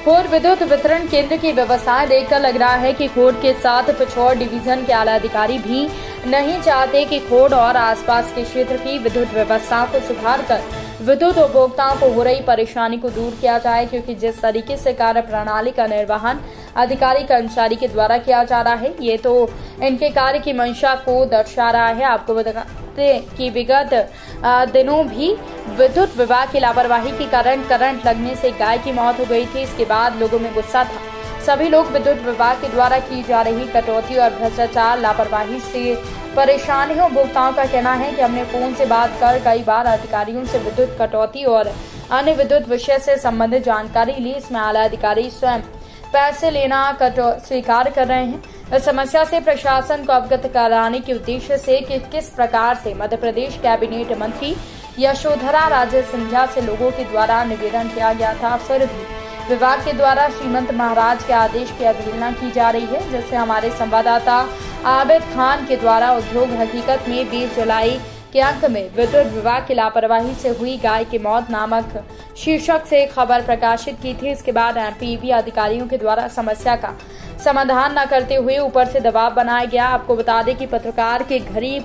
खोड़ विद्युत वितरण केंद्र की व्यवस्थाएं देखकर लग रहा है कि खोड़ के साथ पिछौर डिवीजन के आला अधिकारी भी नहीं चाहते कि खोड़ और आसपास के क्षेत्र की विद्युत व्यवस्था को सुधार कर विद्युत उपभोक्ताओं को हो रही परेशानी को दूर किया जाए, क्योंकि जिस तरीके से कार्य प्रणाली का निर्वहन अधिकारी कर्मचारी के द्वारा किया जा रहा है, ये तो इनके कार्य की मंशा को दर्शा रहा है। आपको बताते कि विगत दिनों भी विद्युत विभाग की लापरवाही के कारण करंट लगने से गाय की मौत हो गई थी। इसके बाद लोगों में गुस्सा था। सभी लोग विद्युत विभाग के द्वारा की जा रही कटौती और भ्रष्टाचार लापरवाही से परेशान है। उपभोक्ताओं का कहना है कि हमने फोन से बात कर कई बार अधिकारियों से विद्युत कटौती और अन्य विद्युत विषय से संबंधित जानकारी ली। इसमें आला अधिकारी स्वयं पैसे लेना स्वीकार कर रहे हैं। इस समस्या से प्रशासन को अवगत कराने के उद्देश्य से कि किस प्रकार से मध्य प्रदेश कैबिनेट मंत्री यशोधरा राजे सिंधिया से लोगों के द्वारा निवेदन किया गया था, फिर भी विभाग के द्वारा श्रीमंत महाराज के आदेश की अवहेलना की जा रही है। जैसे हमारे संवाददाता आबिद खान के द्वारा उद्योग हकीकत में 20 जुलाई के अंक में विद्युत विभाग की लापरवाही से हुई गाय की मौत नामक शीर्षक से खबर प्रकाशित की थी। इसके बाद एमपीबी अधिकारियों के द्वारा समस्या का समाधान न करते हुए ऊपर से दबाव बनाया गया। आपको बता दें कि पत्रकार के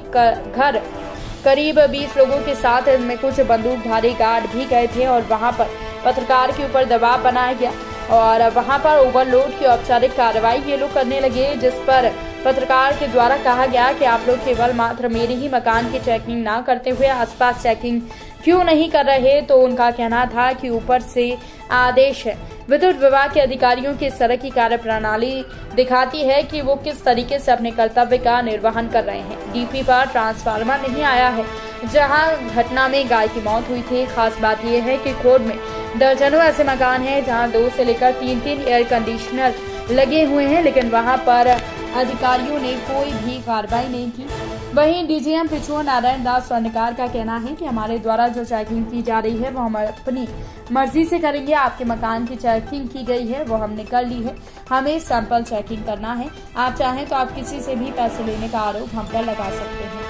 घर करीब 20 लोगों के साथ इनमें कुछ बंदूकधारी गार्ड भी गए थे और वहां पर पत्रकार के ऊपर दबाव बनाया गया और वहां पर ओवरलोड की औपचारिक कार्रवाई ये लोग करने लगे, जिस पर पत्रकार के द्वारा कहा गया कि आप लोग केवल मात्र मेरे ही मकान की चेकिंग ना करते हुए आसपास चेकिंग क्यों नहीं कर रहे। तो उनका कहना था कि ऊपर से आदेश है। विद्युत विभाग के अधिकारियों की इस तरह की कार्य प्रणाली दिखाती है कि वो किस तरीके से अपने कर्तव्य का निर्वहन कर रहे हैं। डीपी पर ट्रांसफार्मर नहीं आया है जहां घटना में गाय की मौत हुई थी। खास बात यह है कि खोड़ में दर्जनों ऐसे मकान हैं जहां 2 से लेकर 3 एयर कंडीशनर लगे हुए हैं, लेकिन वहां पर अधिकारियों ने कोई भी कार्रवाई नहीं की। वहीं डीजीएम पिछुआ नारायण दास स्वर्णकार का कहना है कि हमारे द्वारा जो चेकिंग की जा रही है वो हम अपनी मर्जी से करेंगे। आपके मकान की चेकिंग की गई है वो हमने कर ली है, हमें सैंपल चेकिंग करना है। आप चाहें तो आप किसी से भी पैसे लेने का आरोप हम पर लगा सकते हैं।